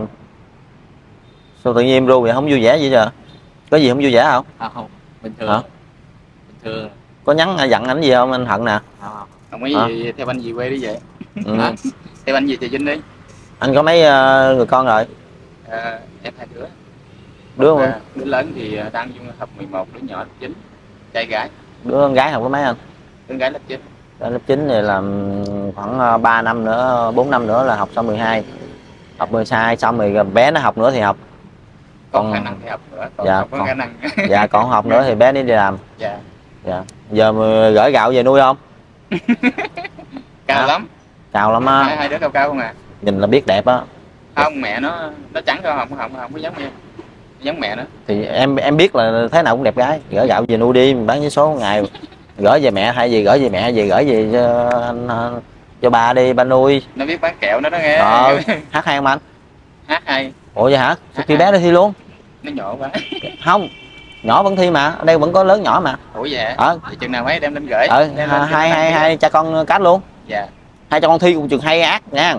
sao tự nhiên em ru vậy, không vui vẻ gì vậy? Có gì không vui vẻ không?
À, không, bình thường.
Hả?
Bình thường.
Có nhắn giận ảnh gì không anh Hận nè?
À, không có gì, theo anh gì quê đi vậy. Ừ. À, theo anh gì thì Vinh đi.
Anh có mấy uh, người con rồi?
À, em hai đứa.
Đứa không?
Đứa lớn thì đang dung học mười một, đứa nhỏ lớp chín, trai gái.
Đứa con gái học có mấy anh?
Đứa gái lớp chín.
Lớp chín thì làm khoảng ba năm nữa, bốn năm nữa là học xong mười hai. Học mười hai xong rồi bé nó học nữa thì học.
Còn khả năng thì học nữa, còn
dạ,
không có
còn,
khả năng.
Dạ, còn học nữa thì bé đi đi làm.
Dạ.
Dạ. Giờ mà gửi gạo về nuôi không?
Cao à, lắm.
Cao lắm á.
Hai, hai đứa cao cao không à?
Nhìn là biết đẹp á.
Không, mẹ nó nó trắng không, không không không có giống em. Giống mẹ nữa.
Thì em em biết là thế nào cũng đẹp gái, gửi gạo về nuôi đi, mình bán với số ngày gửi về mẹ hay gì gửi về mẹ gì gửi về cho anh cho bà đi, ba nuôi.
Nó biết bán kẹo nó đó nghe.
Ờ, hát hay không anh?
Hát hay.
Ủa vậy hả? Sao khi bé nó thi luôn?
Nó nhỏ quá.
Không, nhỏ vẫn thi mà, ở đây vẫn có lớn nhỏ mà.
Ủa dạ?
Ờ.
Thì chừng nào mấy đem lên gửi.
Ờ, hai hai hai cha con cát luôn.
Dạ.
Hai cha con thi cùng trường hay ác nha.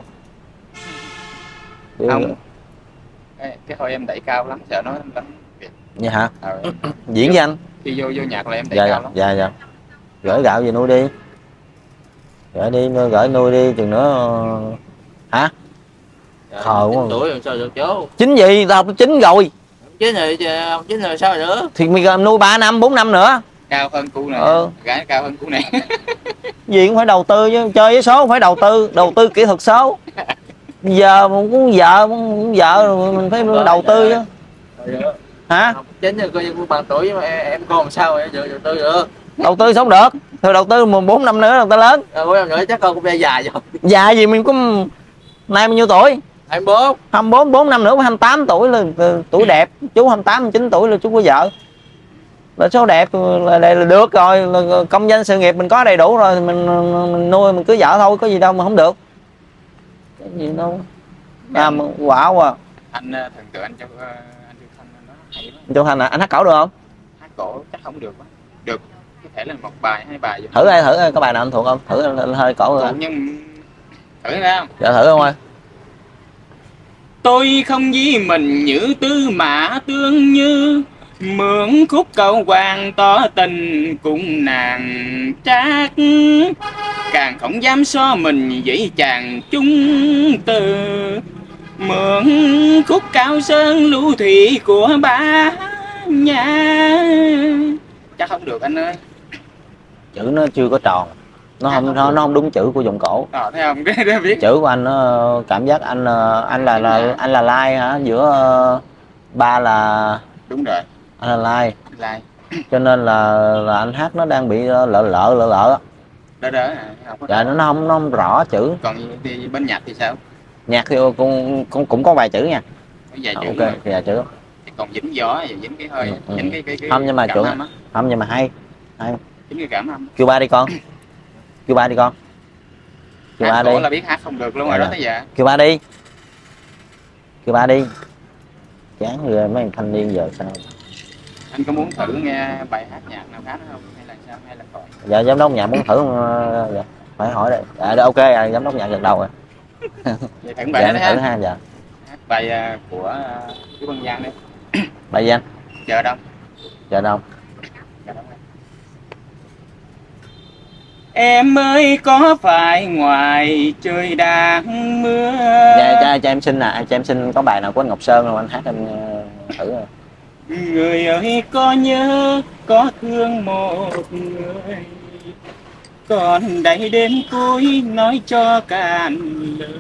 Không. Cái, cái hồi em đẩy cao lắm, sợ nó đánh Việt.
Vậy hả?
Ờ.
Diễn với anh.
Khi vô vô nhạc là em đẩy
dạ,
cao lắm.
Dạ dạ. Gửi gạo về nuôi đi. Gửi đi, gửi nuôi đi, chừng nữa hả?
Dạ, khờ quá. Tuổi rồi sao được chú?
Chín gì? Tao học chín rồi.
Chín rồi, chín rồi sao nữa?
Thì mày gần nuôi ba năm, bốn năm nữa.
Cao hơn cu này.
Ừ.
Gái cao hơn cu này.
Gì cũng phải đầu tư chứ, chơi với số không phải đầu tư, đầu tư kỹ thuật số. Giờ mình cũng vợ, cũng vợ rồi mình phải rồi, đầu tư chứ. Rồi. Hả?
Chín rồi coi như bằng tuổi mà em, em con sao vậy? Giờ đầu tư được.
Đầu tư sống được. Thôi đầu tư một bốn năm nữa là ta lớn.
Ờ, bốn năm nữa chắc con cũng ra già rồi.
Già gì mình cũng nay bao nhiêu tuổi?
hai mươi bốn.
hai mươi bốn, bốn năm nữa hai mươi tám tuổi là tuổi đẹp. Chú hai mươi tám, hai mươi chín tuổi là chú có vợ. Là số đẹp là, là, là được rồi, là công danh sự nghiệp mình có đầy đủ rồi, mình, mình nuôi mình cưới vợ thôi, có gì đâu mà không được. Cái gì đâu. À, quả quá.
Anh thần tượng anh Châu anh Châu Thanh nó hay lắm.
Châu Thanh à, anh hát cổ được không?
Hát cổ chắc không được. Được, có thể là một bài hai bài.
Thử ai thử có bài nào anh thuộc không? Thử anh, anh hơi cổ rồi.
Nhưng thử ra không?
Dạ thử không ơi.
Tôi không vì mình như tư mã tương như, mượn khúc cầu hoàng tỏ tình cùng nàng trác, càng không dám so mình với chàng chung từ, mượn khúc cao sơn lưu thủy của ba nhà. Chắc không được anh ơi.
Chữ nó chưa có tròn, nó không nó, nó không đúng chữ của giọng cổ.
Ờ, thấy không? Cái đó biết.
Chữ của anh nó cảm giác anh anh là là anh là lai hả, giữa ba là
đúng rồi,
anh là lai
lai,
cho nên là là anh hát nó đang bị lợ lợ lợ lợ
đó đó. Không có
dạ, nó không nó không rõ chữ.
Còn đi bên nhạc thì sao?
Nhạc thì cũng cũng, cũng có vài chữ nha.
Có vài chữ.
Ok, vài chữ.
Còn dính gió, dính cái hơi,
ừ,
dính
ừ.
cái cái cái
không nhưng mà chuẩn
âm á.
Không nhưng mà hay hay
Dính cái cảm âm.
kêu ba đi con, kêu ba đi con, kêu
Hát
ba đi.
là biết hát không được luôn
dạ,
rồi đó
dạ.
tới giờ.
Kêu ba đi, kêu ba đi. Chán người mấy thanh niên giờ sao.
Anh có muốn thử nghe bài hát nhạc nào khác không hay là sao, hay là còn?
Dạ giám đốc nhạc muốn thử không? Dạ, phải hỏi đây. Dạ ok à, giám đốc nhạc lần đầu rồi.
Vậy thử bài
Dạ,
đó
thử
ha.
ha. Dạ.
Hát bài uh, của Chú Văn Giang đi.
Bài gì anh?
Chờ đông.
Dạ đâu.
Chờ đông. Em ơi có phải ngoài trời đang mưa.
Dạ cho, cho em xin nè, cho em xin có bài nào của anh Ngọc Sơn không anh hát em uh, thử rồi.
Người ơi có nhớ có thương một người, còn đây đến cuối nói cho cạn lời.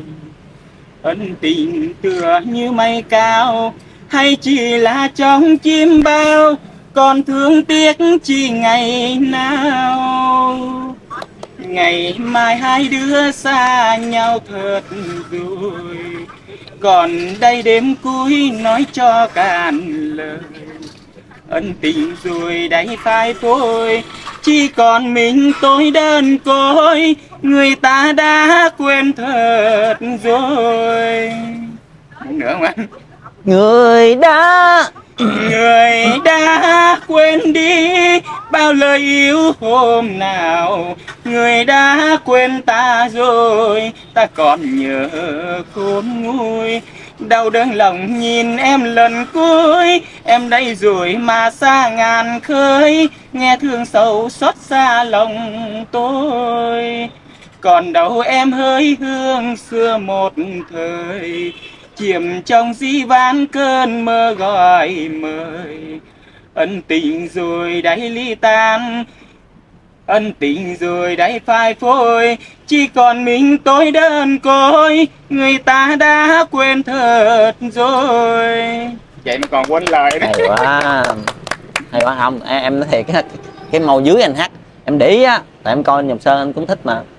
Ân tình tựa như mây cao hay chỉ là trong chim bao, còn thương tiếc chỉ ngày nào. Ngày mai hai đứa xa nhau thật rồi, còn đây đêm cuối nói cho cạn lời. Ân tình rồi đáy phai phôi, chỉ còn mình tôi đơn côi, người ta đã quên thật rồi. Muốn nữa không anh?
Người đã
Người đã quên đi bao lời yêu hôm nào, người đã quên ta rồi, ta còn nhớ khôn nguôi. Đau đớn lòng nhìn em lần cuối, em đây rồi mà xa ngàn khơi, nghe thương sầu xót xa lòng tôi. Còn đâu em hơi hương xưa một thời, chiếm trong dĩ vãng cơn mơ gọi mời. Ân tình rồi đáy ly tan, ân tình rồi đáy phai phôi, chỉ còn mình tôi đơn côi, người ta đã quên thật rồi. Vậy mà còn quên lời đó.
hay quá, hay quá. Không em, em nói thiệt cái, cái màu dưới anh hát em để ý á, tại em coi Ngọc Sơn anh cũng thích mà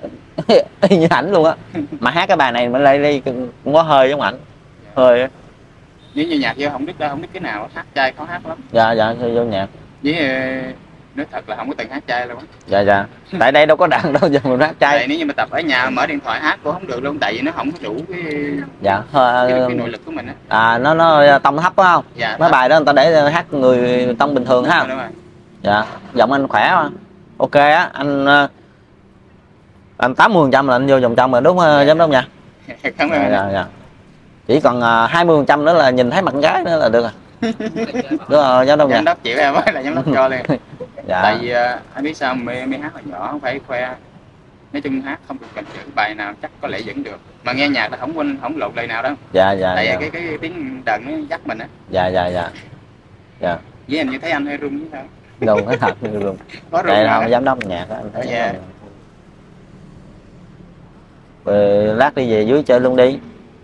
y như ảnh luôn á, mà hát cái bài này mới lại đi cũng có hơi giống ảnh, hơi á.
Nếu như nhạc vô không biết không biết cái nào hát trai khó hát lắm.
Dạ dạ vô nhạc
Với nói thật là không có từng hát trai luôn á.
Dạ dạ, tại đây đâu có đàn đâu giờ mình hát trai.
Tại nếu như mà tập ở nhà mở điện thoại hát cũng không được luôn, tại vì nó không có đủ cái
Dạ
cái, cái nội lực của mình á.
À nó nó tông thấp phải không?
Dạ,
mấy bài đó người ta để hát người tông bình thường ha. Dạ giọng anh khỏe mà. Ok á anh anh tám mươi phần trăm là anh vô vòng trong rồi đúng không
dạ,
giám đốc nha?
Cảm ơn.
Dạ, dạ, dạ. Chỉ còn hai mươi phần trăm nữa là nhìn thấy mặt gái nữa là được rồi. Đúng rồi giám đốc nha.
Giám đốc chịu em là giám đốc cho liền.
Dạ.
Tại vì anh biết sao mê mê hát hồi nhỏ không phải khoe, nói chung hát không được cần chữ, bài nào chắc có lẽ vẫn được, mà nghe nhạc là không quên không lộn lời nào đâu.
Dạ dạ.
Tại
dạ.
cái cái tiếng đờn nó dắt mình á.
Dạ dạ dạ. Dạ.
Với em như thấy anh hơi run chứ sao?
Run cái thật run.
Có run.
Đây là giám đốc nhạc đó, anh thấy.
Dạ.
Rồi lát đi về dưới chơi luôn đi.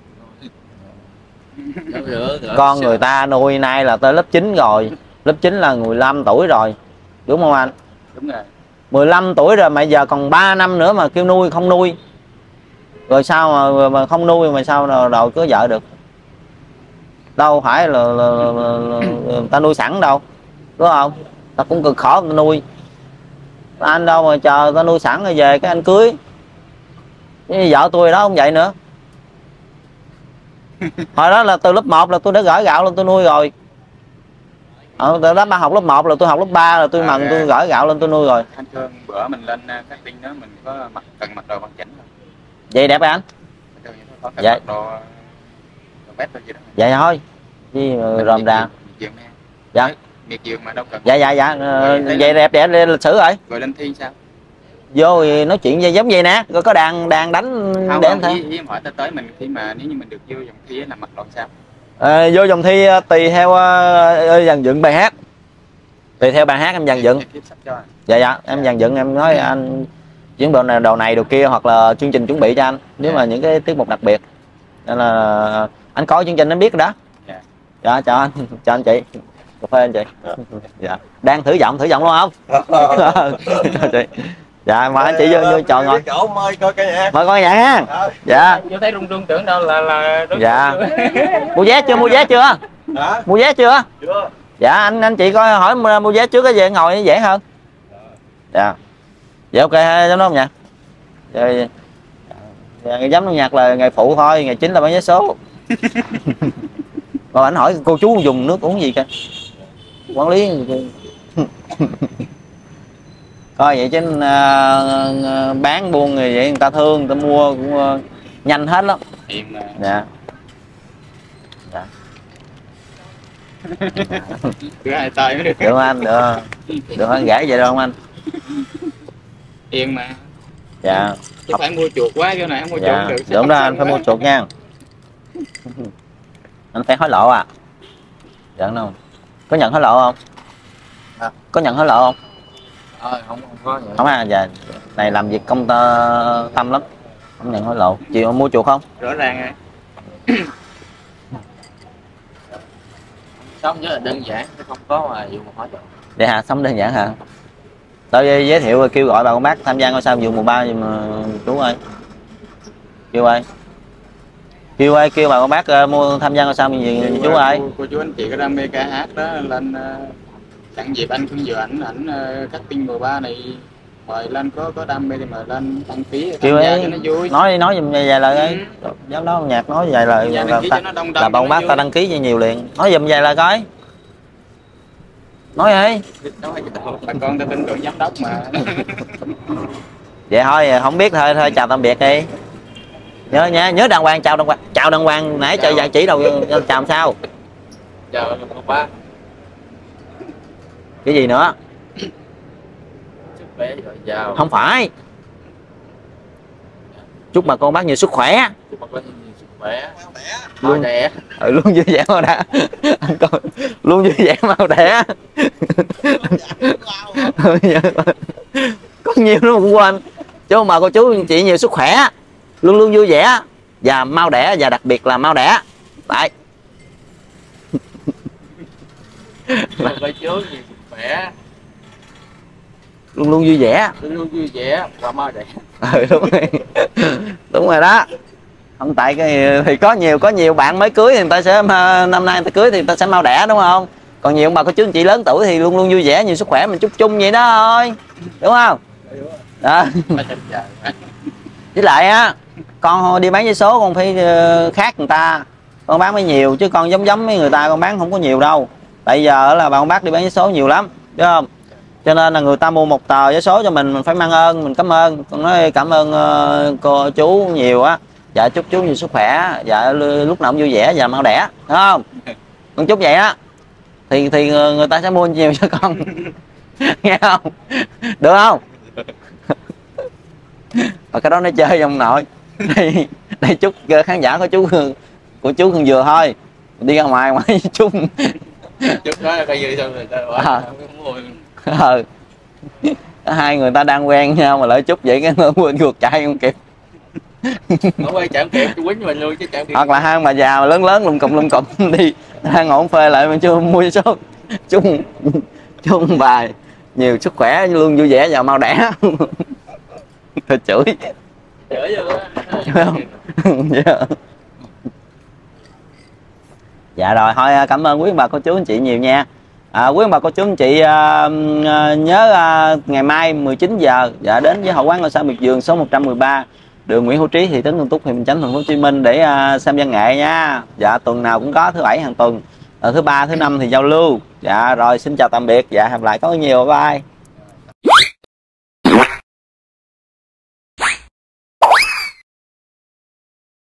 Con người ta nuôi nay là tới lớp chín rồi, lớp chín là mười lăm tuổi rồi đúng không anh?
Đúng rồi.
mười lăm tuổi rồi mà giờ còn ba năm nữa mà kêu nuôi không nuôi, rồi sao mà, mà không nuôi mà sao rồi, rồi cưới vợ được? Đâu phải là, là, là, là, là ta nuôi sẵn đâu đúng không? Ta cũng cực khổ ta nuôi, anh đâu mà chờ ta nuôi sẵn rồi về cái anh cưới. Vợ tôi đó không vậy nữa. Hồi đó là từ lớp một là tôi đã gửi gạo lên tôi nuôi rồi. Ờ, từ đó ba học lớp một là tôi học lớp ba là tôi mần tôi gửi gạo lên tôi nuôi rồi.
Anh Thương bữa mình lên các tin đó mình có mặc cần mặc đồ bằng chỉnh không?
Vậy đẹp anh?
Có cần
dạ.
mặc đồ đồ vest thôi gì đó.
Vậy thôi. Chứ ròm ra. Dạ.
Miệt vườn mà đâu cần.
Dạ dạ dạ. Ờ, vậy đẹp đẹp lịch sử rồi.
Rồi lên thi sao?
Vô thì nói chuyện giống vậy nè, rồi có đàn đàn đánh
không,
để anh thấy.
Ý, ý hỏi tới tới mình khi mà nếu như mình được vô dòng thi là mặc đồ sao?
À, vô dòng thi tùy theo uh, dàn dựng bài hát, tùy theo bài hát em dàn dựng. Dạ dạ em dàn dựng em nói anh những đồ này đồ này đồ kia hoặc là chương trình chuẩn bị cho anh nếu mà những cái tiết mục đặc biệt nên là anh coi chương trình anh biết rồi đó. Dạ, dạ chào anh chào anh chị cà phê anh chị. Dạ đang thử giọng thử giọng luôn không? Chị. Dạ mời anh chị vô vô chọn ngồi.
Mời coi cái nhạc.
Mời coi nhạc ha. Dạ.
Vô thấy rung rung tưởng đâu là là
dạ. Mua vé chưa? Mua vé chưa? Hả? Mua vé chưa? Chưa. Dạ anh anh chị coi hỏi mua vé trước cái gì ngồi dễ hơn. Dạ. Dạ ok giám đốc nhạc. Rồi dạ, giám đốc nhạc là ngày phụ thôi, ngày chính là bán vé số. Rồi anh hỏi cô chú dùng nước uống gì kìa. Quản lý coi vậy chứ uh, bán buôn người vậy người ta thương người ta mua cũng uh, nhanh hết lắm. Dạ. Dạ.
Được hai tay mới được.
Được anh, được. Được anh gãy vậy đâu không anh?
Yên mà.
Dạ.
Chứ phải mua chuột quá cái này không mua
dạ.
chuột được.
Đúng đó anh phải mua chuột nha. Anh phải hối lộ à? Dạ không? Có nhận hối lộ không? À. Có nhận hối lộ không?
Ờ, không, không có nhận.
Không à, dạ. Này làm việc công tơ tâm lắm. Không nhận hối lộ. Chị mua chuột không?
Rõ ràng rồi. Sống rất là đơn giản, không có mà dùng một hối lộ.
Vậy hả? Sống đơn giản hả? Tôi giới thiệu kêu gọi bà con bác tham gia ngôi sao vụ mùa ba mà chú ơi. Kêu ơi. Kêu ơi, kêu bà con bác uh, mua tham gia ngôi sao gì chú ơi.
Cô, cô chú anh chị có đam mê ca hát đó lên uh, sẵn dịp anh Phương Dừa ảnh ảnh uh, cắt tin mùa ba này mời lên có có đam mê thì mời lên đăng ký tham gia cho nó vui.
Nói nói giùm vài lời ấy. Ừ. Giám đốc nhạc nói vài lời là, là, ta, là bà con bác ta đăng ký cho nhiều liền. Nói giùm vài lời coi. Nói đi.
Bà con ta tin tưởng giám đốc mà.
Vậy thôi không biết thôi thôi chào tạm biệt đi. Nhớ nhớ nhớ đàng hoàng chào đàng hoàng chào đàng hoàng nãy chờ giải chỉ đâu chào sao?
Chào ba.
Cái gì nữa?
Sức khỏe rồi chào.
Không phải. Chúc bà con bác nhiều sức khỏe.
Chúc bà con nhiều sức khỏe.
Luôn
đẻ.
Ừ, luôn vui vẻ mau đẻ. Luôn vui vẻ mau đẻ. Có nhiều lắm cũng quên. Chú mà cô chú chị nhiều sức khỏe, luôn luôn vui vẻ và mau đẻ và đặc biệt là mau đẻ. Đấy.
Cô chú nhiều sức khỏe.
Luôn luôn vui vẻ.
Luôn luôn vui vẻ và mau đẻ.
Ừ đúng rồi. Đúng rồi đó. Không tại cái thì có nhiều có nhiều bạn mới cưới thì người ta sẽ năm nay người ta cưới thì người ta sẽ mau đẻ đúng không? Còn nhiều ông bà cô chú anh chị lớn tuổi thì luôn luôn vui vẻ nhiều sức khỏe mình chúc chung vậy đó thôi. Đúng không? Đó. Với lại á con đi bán vé số con phải khác người ta. Con bán mới nhiều chứ con giống giống với người ta con bán không có nhiều đâu. Tại giờ là bà con bác đi bán vé số nhiều lắm, đúng không? Cho nên là người ta mua một tờ vé số cho mình mình phải mang ơn, mình cảm ơn. Con nói cảm ơn uh, cô chú nhiều á. Dạ chúc chú nhiều sức khỏe, dạ lúc nào cũng vui vẻ và mau đẻ, đúng không? Con chúc vậy á. Thì thì người ta sẽ mua nhiều cho con. Nghe không? Được không? Và cái đó nó chơi ông nội. Đây, đây chúc khán giả của chú của chú Cần Dừa thôi. Đi ra ngoài ngoài chung.
Chúc đó coi như xong rồi ta
ờ. Hai người ta đang quen nhau mà lại chúc vậy cái nó quên cuộc chạy không kịp.
Không quay chẳng kịp quýnh mình luôn chứ chẳng kịp.
Hoặc là hai bà già mà lớn lớn lum cụm lum cụm đi đang ngổn phê lại mà chưa mua số chung chung bài nhiều sức khỏe luôn vui vẻ và mau đẻ. Thôi chửi
chửi vô
không? Dạ. Dạ rồi thôi cảm ơn quý bà cô chú anh chị nhiều nha. À, quý bà cô chú anh chị à, nhớ à, ngày mai mười chín giờ dạ đến với hội quán ngôi sao miệt vườn số một trăm mười ba đường Nguyễn Hữu Trí, thị trấn Tân Túc, huyện Bình Chánh, thành phố Hồ Chí Minh để uh, xem văn nghệ nha. Dạ tuần nào cũng có, thứ bảy hàng tuần, uh, thứ ba thứ năm thì giao lưu. Dạ rồi xin chào tạm biệt, dạ hẹn lại có nhiều, bye bye.